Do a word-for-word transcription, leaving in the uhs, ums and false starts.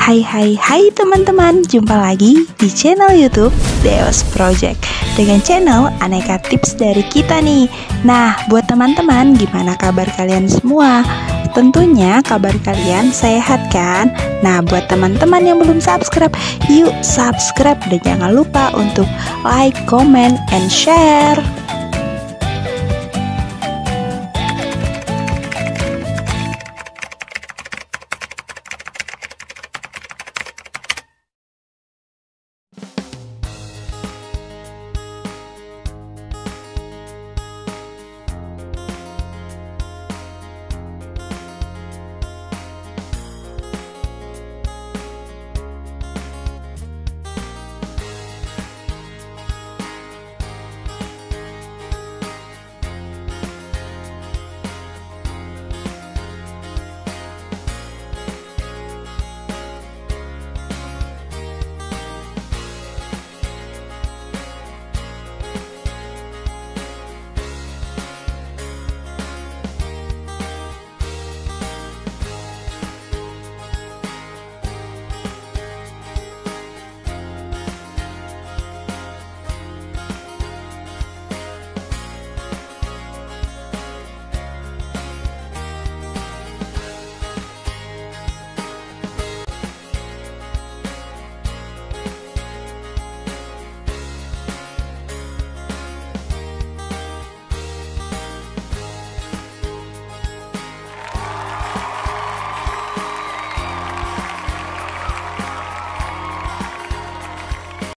Hai hai hai teman-teman, jumpa lagi di channel YouTube Deos Project dengan channel aneka tips dari kita nih. Nah, buat teman-teman, gimana kabar kalian semua? Tentunya kabar kalian sehat kan? Nah, buat teman-teman yang belum subscribe, yuk subscribe dan jangan lupa untuk like, comment, and share.